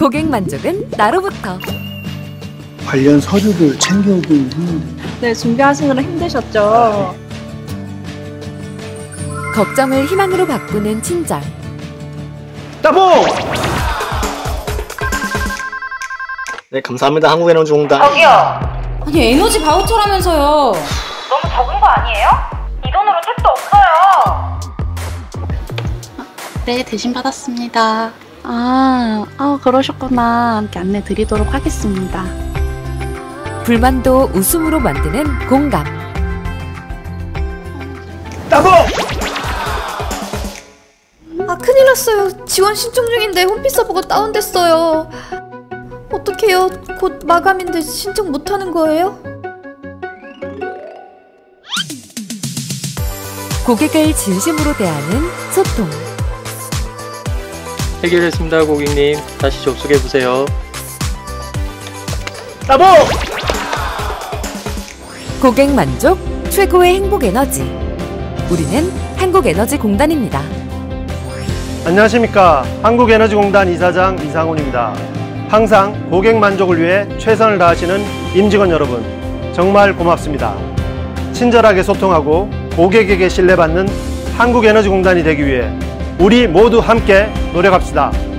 고객 만족은 나로부터. 관련 서류를 챙겨오기. 네, 준비하시느라 힘드셨죠? 걱정을 희망으로 바꾸는 친절. 따봉! 네, 감사합니다. 한국에너지공단. 저기요. 아니, 에너지 바우처라면서요. 너무 적은 거 아니에요? 이 돈으로 택도 없어요. 네, 대신 받았습니다. 그러셨구나. 함께 안내 드리도록 하겠습니다. 불만도 웃음으로 만드는 공감. 따봉! 큰일 났어요. 지원 신청 중인데 홈피 서버가 다운됐어요. 어떡해요? 곧 마감인데 신청 못하는 거예요? 고객을 진심으로 대하는 소통. 해결했습니다, 고객님. 다시 접속해보세요. 따봉! 고객 만족, 최고의 행복 에너지. 우리는 한국에너지공단입니다. 안녕하십니까. 한국에너지공단 이사장 이상훈입니다. 항상 고객 만족을 위해 최선을 다하시는 임직원 여러분, 정말 고맙습니다. 친절하게 소통하고 고객에게 신뢰받는 한국에너지공단이 되기 위해 우리 모두 함께 노력합시다.